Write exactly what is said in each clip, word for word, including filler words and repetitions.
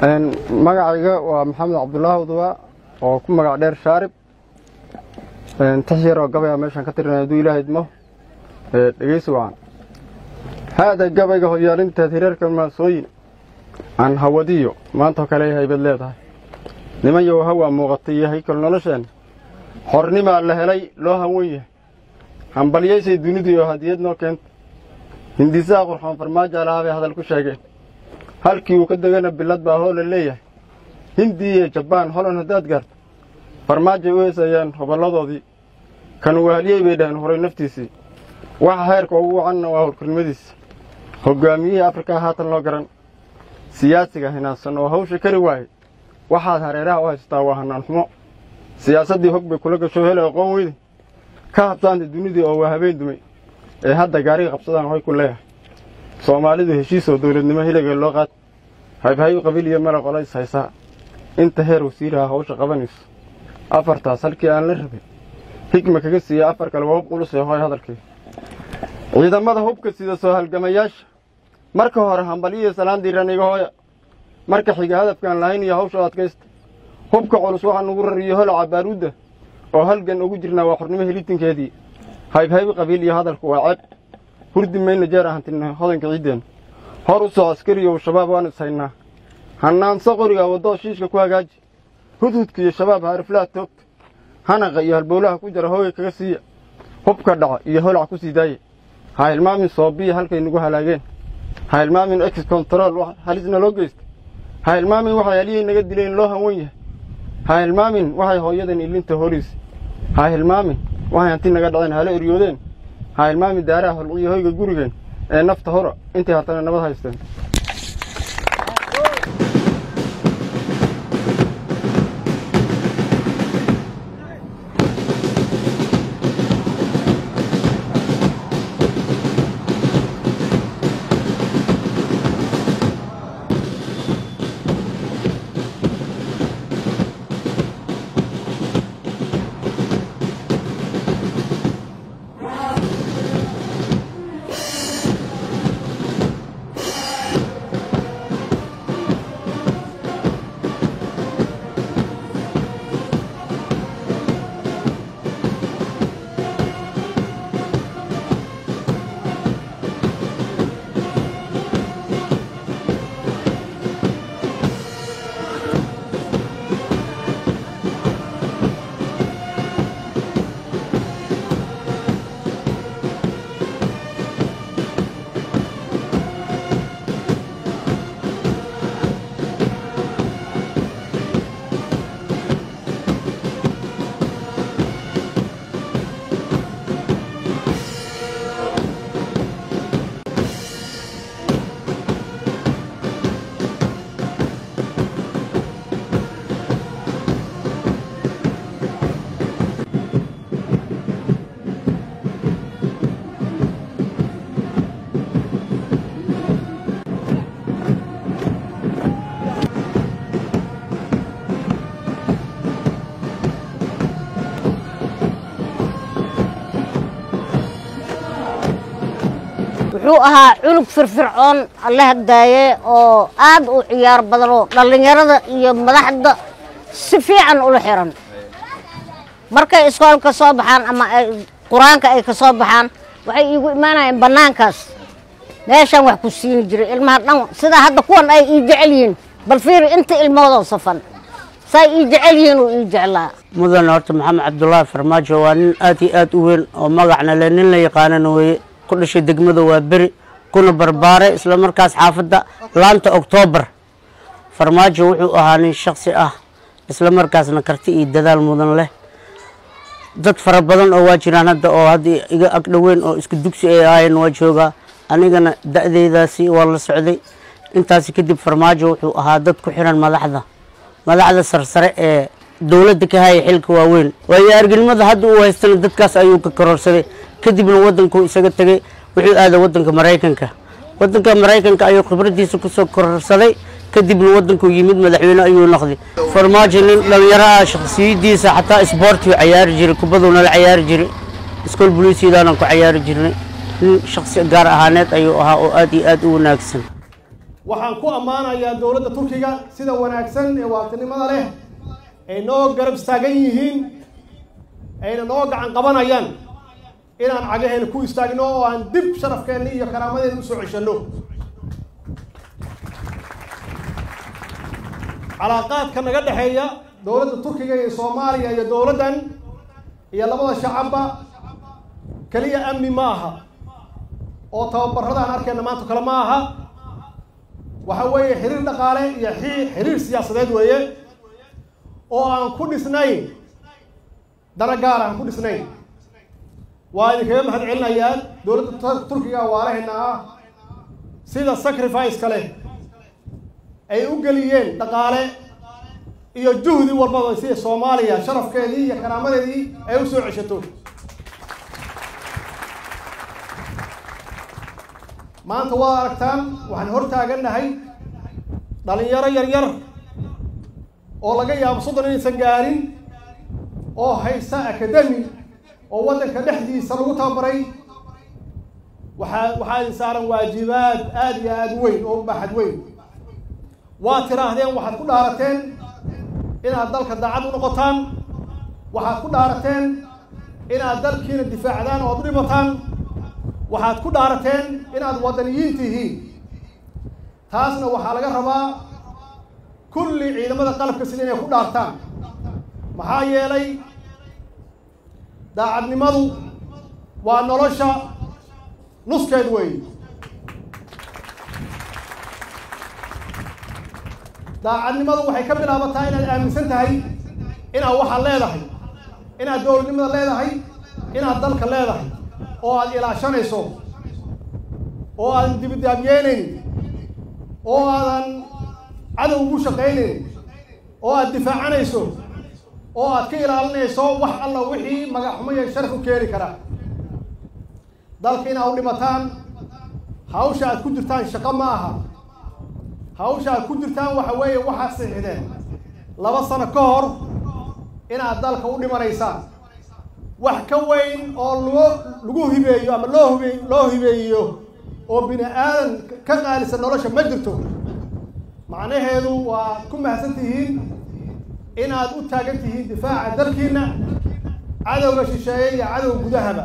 magacayga waa maxamed cabdullaahi udwa oo ku magac dheer shaarib taxyar oo gabay meeshan ka tirnaa duu ilaahay idmo dhageysi waan hada gabayga hoyaalinta tireerka maasooyin aan hawadiyo maanta kale haybad leedahay niman yow hawa muuqatay yahay kal nolosheen xornimo la helay loo hawooyay hambalyeysay dunidu hadiyad noo keent hindisaa qurxoon farmaajo lahaabay hadal ku sheegeen halkii uu ka dagana bilad baa hool leeyahay hindiya jabaan holan hadaad gaarto farmaajo u heesayaan hoboladoodii kan waaliyay bay dhahan horay naftiisii waxa heerka ugu wacan waa howlkarnimadiisa hogaamiyihii afrika haatan loo garan siyaasiga hinaasan oo hawsha kari waayay waxaad hareeraha u haystaa waa hanaan xumo siyaasaddii hog bay kula gasho helay aqoon weydi ka habsaanta dunidii oo waa habeen dumay ee hadda gaariga qabsadaan hoy ku leeyahay soomaalidu heshiis oo dawladnimo hiliga loo qaad haybahay qabiil iyo meel qolays haysaa inta heer wasiiraha hawsha qabanayso afartaas halkii aan la rabay hikma kaga siiya afar kale waa hub culus ee hoy hadalkii ciidamada hubka sida soo halgamayaasha marka hore hambaliyo salaan diiran iga hooya marka xiga hadafkan lahayn iyo hawsha adkaysta hubka culus waxaan ugu rariyo holaca baaruudda oo halgan ugu jirnaa waa xornimo helitinkeedii hayb-hayb qabiil iyo hadalku waa ceeb hurdi mayna jeer ahantina hodanka ciideen hor u soo askari iyo shabaab waan ishaynaa hanaansa qoriga waddo shiishka ku hagaaji hudhudka iyo shabaab hariflaha toogta hanaqa iyo halbowlaha ku jira hooga kaga siiya hubka dhaca iyo holac ku sii daaya ha ilmaamin soobiya halkay nagu halaageen ha ilmaamin ex control halisna loo geystay ha ilmaamin waxay haliyey naga dileen loo hanwan yahay ha ilmaamin waxay hooyadan ilinta horiisay ha ilmaamin waxay hanti naga dhaceen hala eryoodeen ha ilmaamin daaraha holciyo hoyga gurigeen ee nafta hora intay haatana nabad haysteen wuxuu ahaa culug firfircoon alla hadaaye oo aad u ciyaar badan oo dhalinyarada iyo madaxda si fiican ula xiran markay iskoolka soo baxaan ama quraanka ay ka soo baxaan waxay iigu imaanayeen banaankaas meeshan wax ku siin jiray ilmaha dhan sida hadda kuwan ay ii jecel yihiin bal fiir inta ilmooda safan say ii jecel yihiin oo ii jeclaa mudan horta maxamed cabdullaahi farmaajo waa nin aad iyo aad u weyn oo magacna leh nin la yaqaanana weeye ku dhashay degmada waa beri kuna barbaaray isla markaas xaafadda laanta Oktoobar farmaajo wuxuu ahaa nin shakhsi ah isla markaasna karti iyo dadaal mudan leh dad fara badan oo waa jiraan hadda oo hadda iga ag dhaweyn oo isku dugsi ay ahaayeen waa jooga anigana da'deedaasi waa la socday intaas kadib farmaajo wuxuu ahaa dad ku xiran madaxda madaxda sarsare ee dawladda ka hayay xilka waaweyn way argilmada hadda uu haystana dadkaas ayuu ka kororsaday kadibna wadanku isaga tagay wuxuu aaday wadanka Mareykanka wadanka Mareykanka ayuu khibradiisa ku soo kororsaday kadibna wadanku yimid madaxweyne ayuu noqday farmaajo nin dhalinyaro ah shakhsiyadiisa xataa isboorti ciyaari jiray kubaduna la ciyaari jiray iskool booliisiyadan ku ciyaari jirnay nin shakhsi gaar ahaaneed ayuu ahaa oo aad iyo aad u wanaagsan waxaan ku ammaanayaa dowladda Turkiga sida wanaagsan ee waqtinimada leh ay noo garab istaagan yihiin ayna noo gacan qabanayaan inaan cagaheena ku istaagno oo aan dib sharafkeena iyo karaamadeena u soo ceshano علاقات كان قد حيا دولة التركية iyo Soomaaliya iyo dowladan iyo labada shacabba kaliya amni maaha oo tababarada aan arkayna maanta kala maaha waxa weeye xiriir dhaqaale iyo xiriir siyaasadeed weeye oo aan ku dhisnayn daragaar aan ku dhisnayn waa idinkaga mahad celinayaan dowladda Turkiga waalahayna ah sida sacrifice kale ay u galiyeen dhaqaale iyo juhdi walba si Soomaaliya sharafkeedii iyo karaamadeedii ay u soo ceshato maanta waa aragtaan waxaan hor taaganahay dhalinyaro yar yar oo laga yaabo soddon inaysan gaarin oo haysta academy oo wadanka dhexdiisa lagu tababaray waxa waxa saaran waajibaad aad iyo aad weyn oo baaxad weyn waa tiraahdeen waxaad ku dhaarateen inaad dalka daacad u noqotaan waxaad ku dhaarateen inaad dalkiina difaacdaan oo u dhimataan waxaad ku dhaarateen inaad wadaniyiin tihiin taasna waxaa laga rabaa kulli ciidamada qalabka sida inay ku dhaartaan maxaa yeelay daacadnimadu waa nolosha nuskeed weyn daacadnimadu waxay ka bilaabataa inaad aaminsan tahay inaad waxaad leedahay inaad dowladnimada leedahay inaad dalka leedahay oo aad ilaashanayso oo aadan dibidaabyeenayn oo aadan cadow ugu shaqaynayn oo aad difaacanayso oo aad ka ilaalinayso wax alla wixii magaxumo iyo sharaf u keeni kara dalka inaad u dhimataan hawsha aad ku jirtaan shaqo ma aha hawsha aad ku jirtaan waxa weeye waxaad saxiixdeen laba sano ka hor inaad dalka u dhimanaysaan wax ka weyn oo loo lagu hibeeyo ama loo hibeeyo loo hibeeyo oo bini aadan ka qaalisan nolosha ma jirto macnaheedu waa ku mahadsan tihiin inaad u taagan tihiin difaaca dalkiina cadowga shisheeye iyo cadowga gudahaba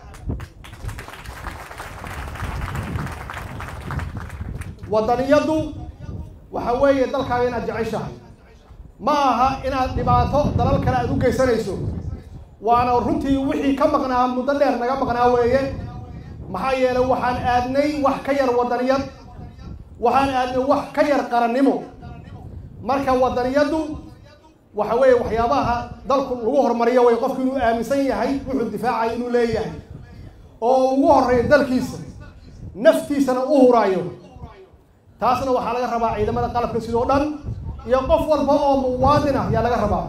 wadaniyadu waxa weeye dalkaaga inaad jeceshahay ma aha inaad dhibaato dalal kale aad u geysanayso waana runtii wixii ka maqnaa muddo dheer naga maqnaa weeye maxaa yeelay waxaan aadnay wax ka yar wadaniyad waxaan aadnay wax ka yar qarannimo marka wadaniyadu waxa weeye waxyaabaha dalku lagu horumariyo way qofku inuu aaminsan yahay wuxuu difaacay inuu leeyahay oo ugu horeeyo dalkiisa naftiisana u huraayo taasna waxaa laga rabaa ciidamada qalabka sidoo dhan iyo qof walba oo muwaadin ah yaa laga rabaa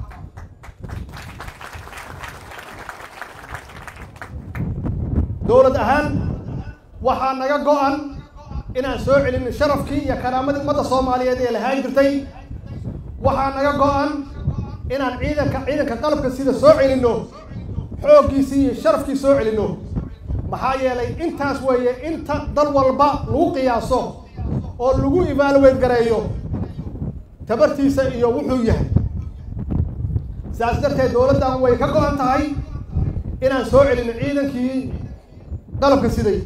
dowlad ahaan waxaa naga go-an inaan soo celin sharafkii iyo karaamadii ummadda Soomaaliyeed ee lahaan jirtay waxaa naga go-an inaan ciidanka ciidanka qalabka sida soo celino xooggiisii iyo sharafkii soo celino maxaa yeelay intaas weeye inta dal walba lagu qiyaaso oo lagu evaluate gareeyo tabartiisa iyo wuxuu yahay sidaas darteed dowladdan way ka go-an tahay inaan soo celino ciidankii qalabka siday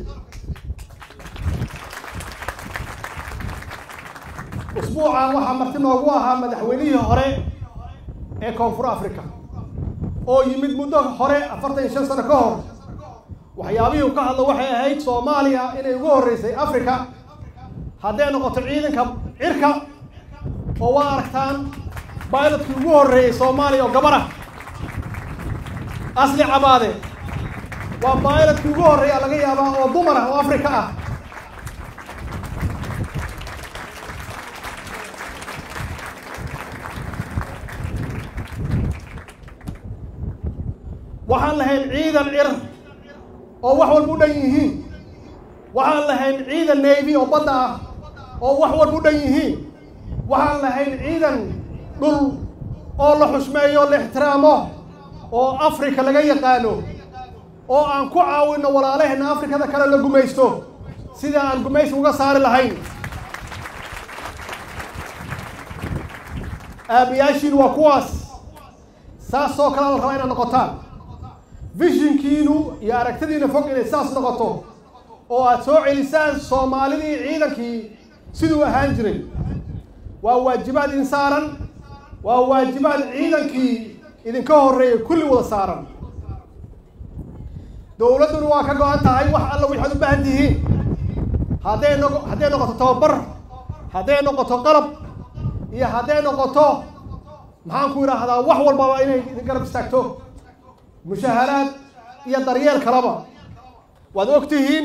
usbuucan waxaa marti noogu ahaa madaxweynihii hore ee koonfur Afrika oo yimid muddo hore afartan iyo shan sano ka hor waxyaabihii uu ka hadlo waxay ahayd Soomaaliya inay ugu horeysay Afrika hadday noqoto ciidanka cirka oo waa aragtaan pilotkii ugu horeeyay Soomaaliya oo gabar ah asli cabaade waa pilotkii ugu horeeyay laga yaabaa oo dumar ah oo Afrika ah waxaan lahayn ciidan cir oo wax walba u dhan yihiin waxaan lahayn ciidan navy oo badda ah oo wax walba u dhan yihiin waxaan lahayn ciidan dhul oo la xushmeeyo la ixtiraamo oo Afrika laga yaqaano oo aan ku caawino walaalaheena Afrikada kale la gumaysto sida aan gumaysi uga saari lahayn aabayaashiin waa kuwaas saasoo kale la rabaa inaad noqotaan visionkiinu iyo aragtidiina fog inay saas noqoto oo aad soo celisaan soomaalidii ciidankii siduu ahaan jiray waa waajibaad idin saaran waa waajibaad ciidankii idinka horreeyay kulli wada saaran dowladduna waa ka go-an tahay wax alla waxaad u baahan tihiin hadday noqo hadday noqoto tababar hadday noqoto qalab iyo hadday noqoto maxaan ku idhaahdaa wax walbaba inay idin garab istaagto mushaharaad iyo daryeel kalaba waad og tihiin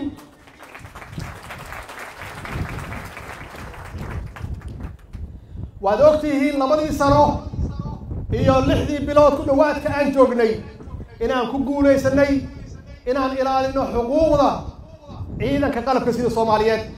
waad og tihiin labadii sano iyo lixdii bilood ku dhowaadka aan joognay inaan ku guulaysanay inaan ilaalino xuquuqda ciidanka qalabka sida Soomaaliyeed